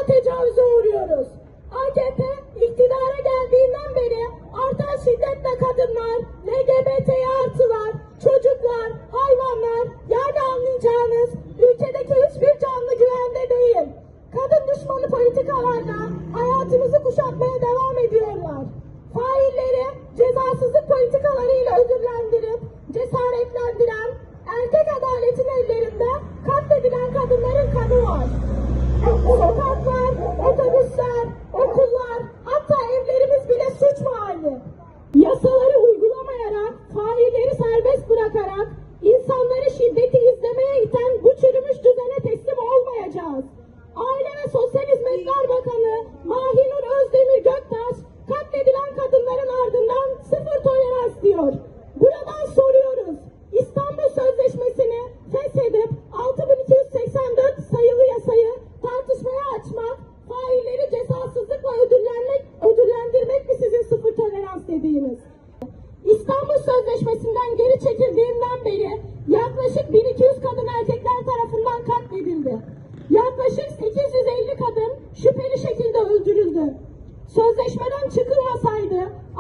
tecavüze uğruyoruz. AKP iktidara geldiğinden beri artan şiddetle kadınlar, LGBT artılar, çocuklar, hayvanlar, yani anlayacağınız ülkedeki hiçbir canlı güvende değil. Kadın düşmanı politikalarla hayatımızı kuşatmaya devam ediyorlar. Failleri cezasızlık politikalarıyla ödüllendirip cesaretlendiren erkek adaletin ellerinde katledilen kadınların kanı var. Sokaklar, otobüsler, okullar, hatta evlerimiz bile suç mahalli. Yasaları uygulamayarak, failleri serbest bırakarak insanları şiddeti izlemeye iten bu çürümüş düzene teslim olmayacağız. Aile ve Sosyal Hizmetler Bakanı Mahinur Özdemir Göktaş, katledilen kadınların ardından sıfır tolerans diyor. Buradan soruyoruz. İstanbul Sözleşmesi'ni feshedip 6284 sayılı yasayı tartışmaya açmak, failleri cezasızlıkla ödüllendirmek mi sizin sıfır tolerans dediğiniz? İstanbul Sözleşmesi'nden geri çekildiğinden beri yaklaşık 1200 kadın erkekler tarafından katledildi. Yaklaşık 850 kadın şüpheli şekilde öldürüldü. Sözleşmeden çıkılmasaydı